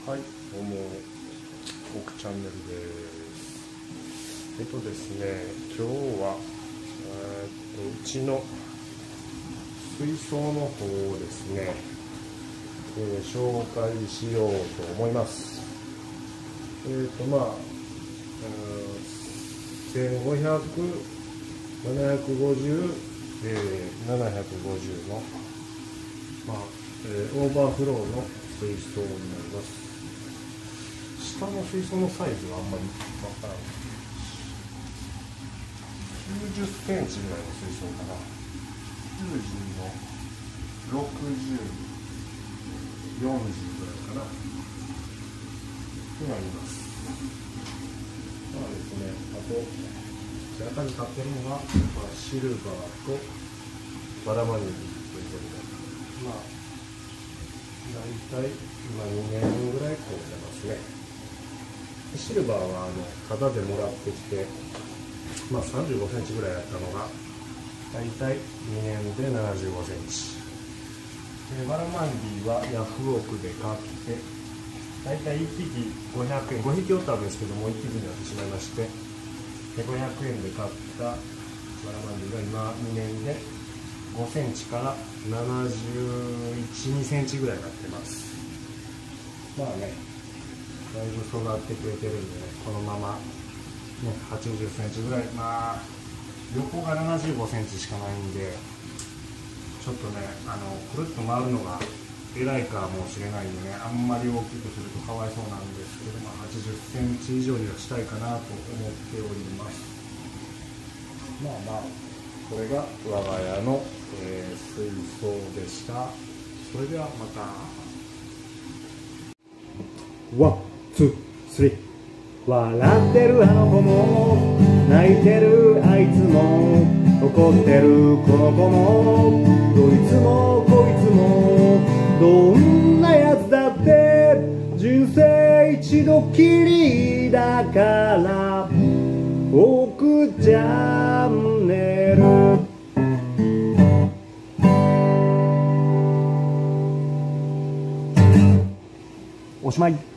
はい、どうも、奥チャンネルです。ですね、今日は、うちの水槽の方をですね、紹介しようと思います。1500、750、750の、オーバーフローの水槽になります。下の水槽のサイズはあんまりわからない。90センチぐらいの水槽かな。90の60、40ぐらいかな。になります。ですね、あと、中に買ってるのが、シルバーとバラマニリということで、大体今2年ぐらい買ってますね。シルバーはタダでもらってきて、35センチぐらいだったのが大体2年で75センチ。バラマンディはヤフオクで買って大体1匹500円、5匹おったんですけども1匹になってしまいまして、500円で買ったバラマンディが今2年で5センチから71、2センチぐらいになってます。だいぶ育ってくれてるんでね、このまま、80センチぐらい、横が75センチしかないんで、ちょっとね、くるっと回るのが偉いかもしれないんでね、あんまり大きくするとかわいそうなんですけど、80センチ以上にはしたいかなと思っております。これが我が家の、水槽でした。それではまた。ワン、ツー、スリー。笑ってるあの子も泣いてるあいつも怒ってるこの子もどいつもこいつもどんなやつだって人生一度きりだから奥チャンネルおしまい。